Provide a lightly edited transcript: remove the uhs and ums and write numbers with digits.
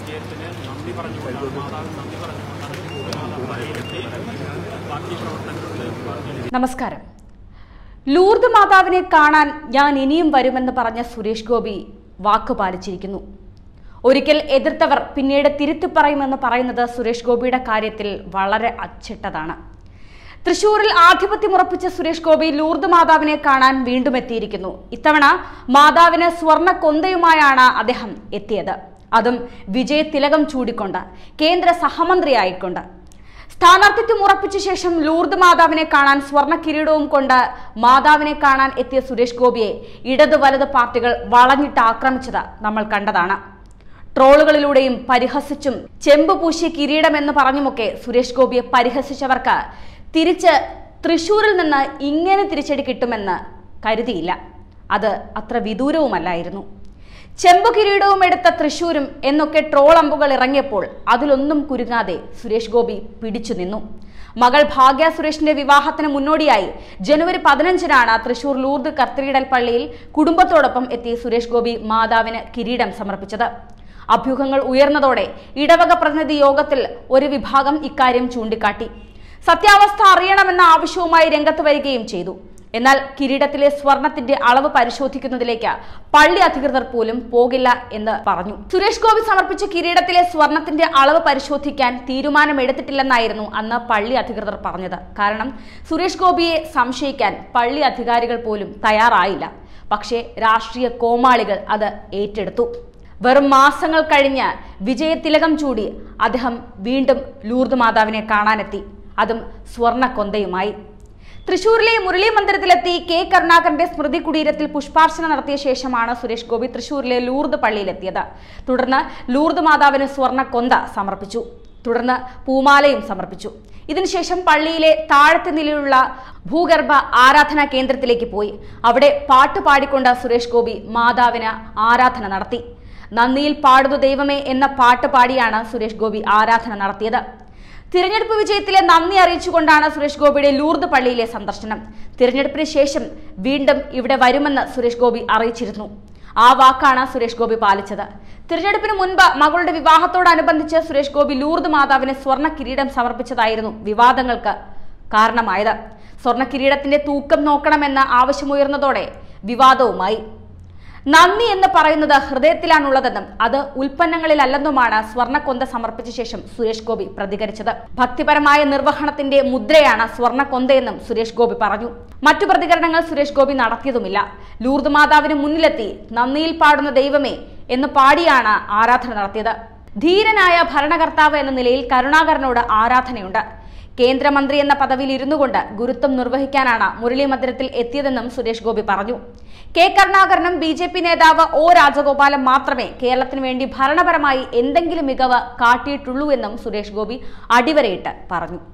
നമസ്കാരം. ലൂർദ് മാതാവിനെ കാണാൻ ഞാൻ ഇനിയും വരുമെന്ന് പറഞ്ഞ സുരേഷ് ഗോപി വാക്ക് പാലിച്ചിരിക്കുന്നു. ഒരിക്കൽ എതിർത്തവർ പിന്നീട് തിരുത്തി പറയുമെന്ന് പറയുന്നത് സുരേഷ് ഗോപിയുടെ കാര്യത്തിൽ വളരെ അച്ചിട്ടതാണ്. തൃശൂരിൽ ആധിപത്യമുറപ്പിച്ച സുരേഷ് ഗോപി ലൂർദ് മാതാവിനെ കാണാൻ വീണ്ടും എത്തിയിരിക്കുന്നു. ഇത്തവണ മാതാവിന് സ്വർണ്ണ കൊന്തയുമായാണ് അദ്ദേഹം എത്തിയത്. അതും വിജയ തിലകം ചൂടിക്കൊണ്ട്, കേന്ദ്ര സഹമന്ത്രിയായിക്കൊണ്ട്. സ്ഥാനാർത്ഥിത്വം ഉറപ്പിച്ച ശേഷം ലൂർദ് മാതാവിനെ കാണാൻ സ്വർണ്ണ കിരീടവും കൊണ്ട് മാതാവിനെ കാണാൻ എത്തിയ സുരേഷ് ഗോപിയെ ഇടത് വലത് പാർട്ടികൾ വളഞ്ഞിട്ട് ആക്രമിച്ചത് നമ്മൾ കണ്ടതാണ്. ട്രോളുകളിലൂടെയും പരിഹസിച്ചും ചെമ്പ് പൂശിയ കിരീടം എന്ന് പറഞ്ഞുമൊക്കെ സുരേഷ് ഗോപിയെ പരിഹസിച്ചവർക്ക് തിരിച്ച് തൃശൂരിൽ നിന്ന് ഇങ്ങനെ തിരിച്ചടി കിട്ടുമെന്ന് കരുതിയില്ല. അത് അത്ര വിദൂരവുമല്ലായിരുന്നു. ചെമ്പു കിരീടവും എടുത്ത തൃശൂരും എന്നൊക്കെ ട്രോൾ അമ്പുകൾ ഇറങ്ങിയപ്പോൾ അതിലൊന്നും കുരുങ്ങാതെ സുരേഷ് ഗോപി പിടിച്ചു നിന്നു. മകൾ ഭാഗ്യ സുരേഷിന്റെ വിവാഹത്തിന് മുന്നോടിയായി ജനുവരി 15-നാണ് തൃശൂർ ലൂർദ് കത്തീഡ്രൽ പള്ളിയിൽ കുടുംബത്തോടൊപ്പം എത്തി സുരേഷ് ഗോപി മാതാവിന് കിരീടം സമർപ്പിച്ചത്. അഭ്യൂഹങ്ങൾ ഉയർന്നതോടെ ഇടവക പ്രതിനിധി യോഗത്തിൽ ഒരു വിഭാഗം ഇക്കാര്യം ചൂണ്ടിക്കാട്ടി. സത്യാവസ്ഥ അറിയണമെന്ന ആവശ്യവുമായി രംഗത്ത് വരികയും ചെയ്തു. എന്നാൽ കിരീടത്തിലെ സ്വർണത്തിന്റെ അളവ് പരിശോധിക്കുന്നതിലേക്ക് പള്ളി അധികൃതർ പോലും പോകില്ല എന്ന് പറഞ്ഞു. സുരേഷ് ഗോപി സമർപ്പിച്ച കിരീടത്തിലെ സ്വർണത്തിന്റെ അളവ് പരിശോധിക്കാൻ തീരുമാനമെടുത്തിട്ടില്ലെന്നായിരുന്നു അന്ന് പള്ളി അധികൃതർ പറഞ്ഞത്. കാരണം സുരേഷ് ഗോപിയെ സംശയിക്കാൻ പള്ളി അധികാരികൾ പോലും തയ്യാറായില്ല. പക്ഷേ രാഷ്ട്രീയ കോമാളികൾ അത് ഏറ്റെടുത്തു. വെറും മാസങ്ങൾ കഴിഞ്ഞ് വിജയ തിലകം ചൂടി അദ്ദേഹം വീണ്ടും ലൂർദ് മാതാവിനെ കാണാനെത്തി. അതും സ്വർണ്ണ കൊന്തയുമായി. തൃശൂരിലെ മുരളി മന്ദിരത്തിലെത്തി കെ കരുണാകരന്റെ സ്മൃതി കുടീരത്തിൽ പുഷ്പാർച്ചന നടത്തിയ ശേഷമാണ് സുരേഷ് ഗോപി തൃശൂരിലെ ലൂർദ് പള്ളിയിലെത്തിയത്. തുടർന്ന് ലൂർദ് മാതാവിന് സ്വർണ്ണ കൊന്ത സമർപ്പിച്ചു. തുടർന്ന് പൂമാലയും സമർപ്പിച്ചു. ഇതിനുശേഷം പള്ളിയിലെ താഴത്തെ നിലയിലുള്ള ഭൂഗർഭ ആരാധനാ കേന്ദ്രത്തിലേക്ക് പോയി. അവിടെ പാട്ട് പാടിക്കൊണ്ട് സുരേഷ് ഗോപി മാതാവിന് ആരാധന നടത്തി. നന്ദിയിൽ പാടുന്നു ദൈവമേ എന്ന പാട്ട് പാടിയാണ് സുരേഷ് ഗോപി ആരാധന നടത്തിയത്. തിരഞ്ഞെടുപ്പ് വിജയത്തിലെ നന്ദി അറിയിച്ചുകൊണ്ടാണ് സുരേഷ് ഗോപിയുടെ ലൂർദ് പള്ളിയിലെ സന്ദർശനം. തിരഞ്ഞെടുപ്പിന് ശേഷം വീണ്ടും ഇവിടെ വരുമെന്ന് സുരേഷ് ഗോപി അറിയിച്ചിരുന്നു. ആ വാക്കാണ് സുരേഷ് ഗോപി പാലിച്ചത്. തിരഞ്ഞെടുപ്പിന് മുൻപ് മകളുടെ വിവാഹത്തോടനുബന്ധിച്ച് സുരേഷ് ഗോപി ലൂർദ് മാതാവിന് സ്വർണ്ണ കിരീടം സമർപ്പിച്ചതായിരുന്നു വിവാദങ്ങൾക്ക് കാരണമായത്. സ്വർണ്ണ കിരീടത്തിന്റെ തൂക്കം നോക്കണമെന്ന ആവശ്യമുയർന്നതോടെ വിവാദവുമായി. നന്ദി എന്ന് പറയുന്നത് ഹൃദയത്തിലാണുള്ളതെന്നും അത് ഉൽപ്പന്നങ്ങളിലല്ലെന്നുമാണ് സ്വർണ്ണക്കൊന്ത സമർപ്പിച്ച ശേഷം സുരേഷ് ഗോപി പ്രതികരിച്ചത്. ഭക്തിപരമായ നിർവഹണത്തിന്റെ മുദ്രയാണ് സ്വർണ്ണക്കൊന്തയെന്നും സുരേഷ് ഗോപി പറഞ്ഞു. മറ്റു പ്രതികരണങ്ങൾ സുരേഷ് ഗോപി നടത്തിയതുമില്ല. ലൂർദ് മാതാവിന് മുന്നിലെത്തി നന്ദിയിൽ പാടുന്ന ദൈവമേ എന്ന് പാടിയാണ് ആരാധന നടത്തിയത്. ധീരനായ ഭരണകർത്താവ് എന്ന നിലയിൽ കരുണാകരനോട് ആരാധനയുണ്ട്. കേന്ദ്രമന്ത്രി എന്ന പദവിയിൽ ഇരുന്നുകൊണ്ട് ഗുരുത്വം നിർവഹിക്കാനാണ് മുരളി മന്ദിരത്തിൽ എത്തിയതെന്നും സുരേഷ് ഗോപി പറഞ്ഞു. കെ കരുണാകരനും BJP നേതാവ് O രാജഗോപാലും മാത്രമേ കേരളത്തിന് വേണ്ടി ഭരണപരമായി എന്തെങ്കിലും മികവ് കാട്ടിയിട്ടുള്ളൂ എന്നും സുരേഷ് ഗോപി അടിവരയിട്ട് പറഞ്ഞു.